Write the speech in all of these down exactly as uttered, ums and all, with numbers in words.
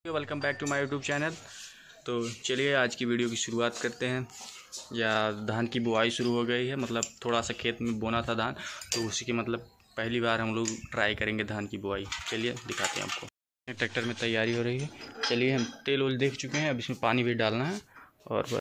Welcome back to my YouTube channel. तो चलिए आज की वीडियो की शुरुआत करते हैं। या धान की बुआई शुरू हो गई है, मतलब थोड़ा सा खेत में बोना था धान, तो उसी के मतलब पहली बार हम लोग ट्राई करेंगे धान की बुआई। चलिए दिखाते हैं आपको। ट्रैक्टर में तैयारी हो रही है। चलिए हम तेल वोल देख चुके हैं, अब इसमें पानी भी डालना है। और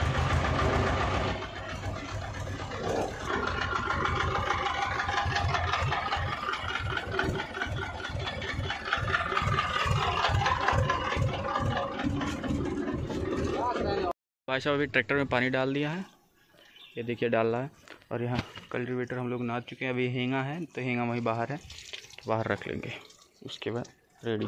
भाई साहब अभी ट्रैक्टर में पानी डाल दिया है, ये देखिए डाल रहा है। और यहाँ कल्टीवेटर हम लोग नाद चुके हैं। अभी हेंगा है तो हेंगा वहीं बाहर है, तो बाहर रख लेंगे, उसके बाद रेडी।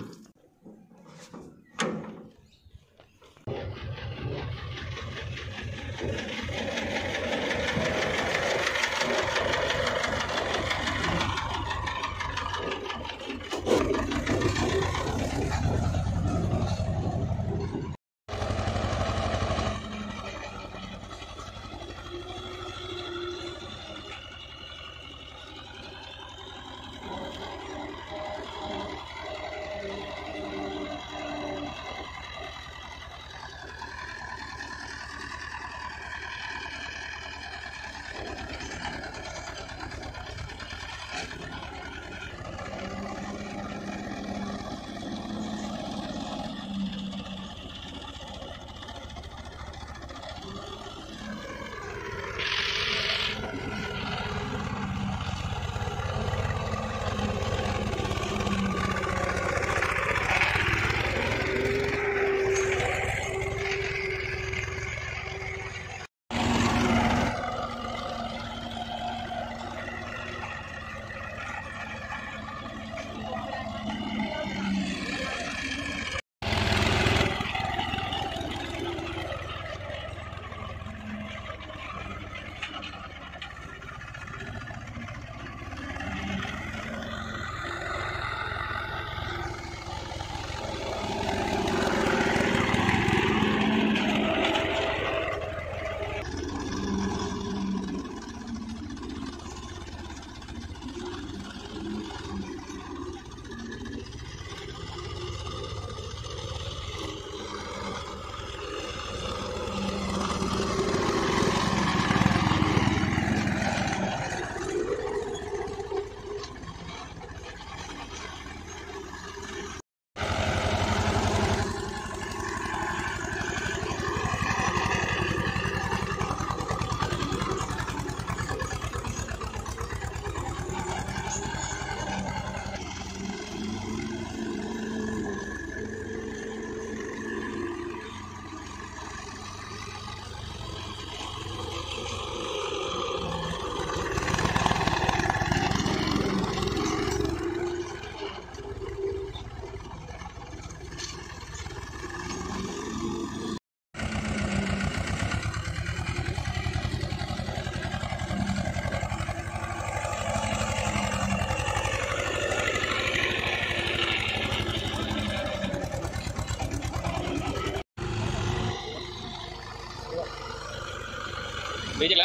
भेजला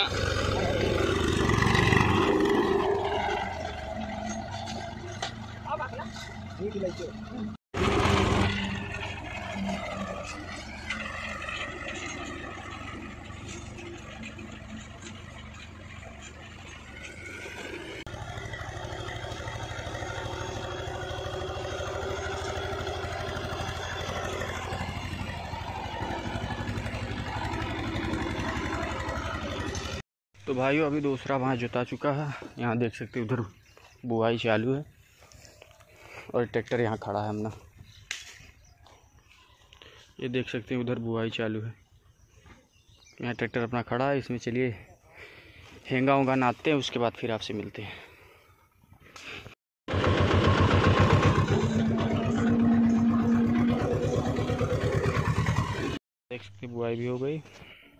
तो भाइयों अभी दूसरा वहाँ जुता चुका है। यहाँ देख सकते हो उधर बुआई चालू है और ट्रैक्टर यहाँ खड़ा है अपना। ये देख सकते हैं उधर बुआई चालू है, यहाँ ट्रैक्टर अपना खड़ा है। इसमें चलिए हेंगा होंगा नादते हैं, उसके बाद फिर आपसे मिलते हैं। देख सकते बुआई भी हो गई।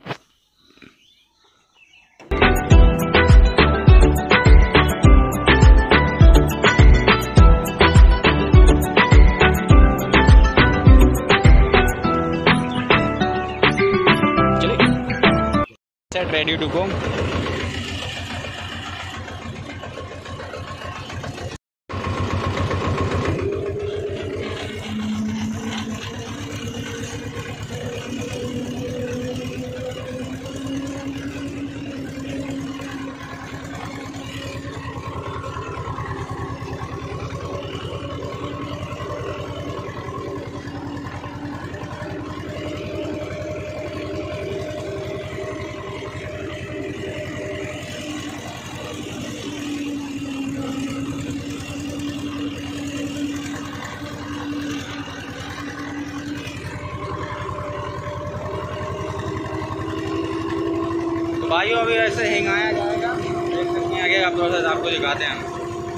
Ready to go. भाइयों अभी ऐसे हिंगाया जाएगा, देख सकते हैं आगे का प्रोसेस आपको दिखाते हैं।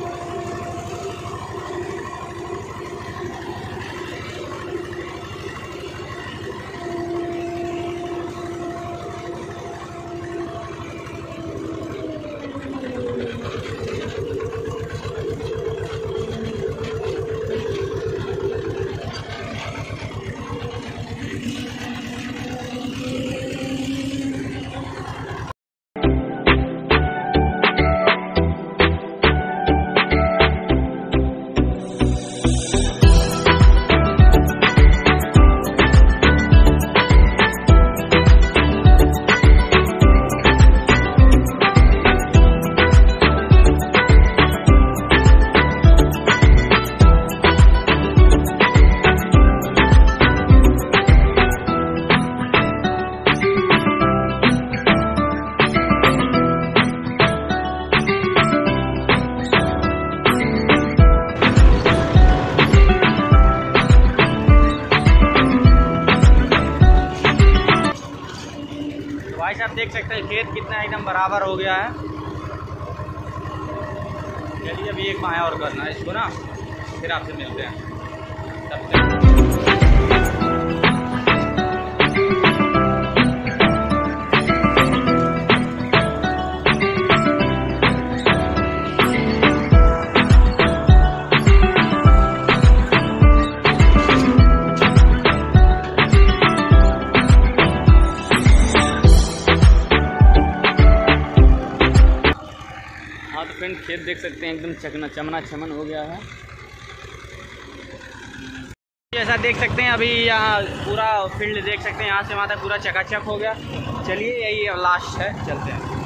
भाई साहब देख सकते हैं खेत कितना एकदम बराबर हो गया है। चलिए अभी एक माया और करना है इसको ना, फिर आपसे मिलते हैं। तब तक फ्रेंड खेत देख सकते हैं एकदम चकना चमना चमन हो गया है। जैसा देख सकते हैं अभी यहाँ पूरा फील्ड देख सकते हैं, यहाँ से वहाँ तक पूरा चकाचक हो गया। चलिए यही लास्ट है, चलते हैं।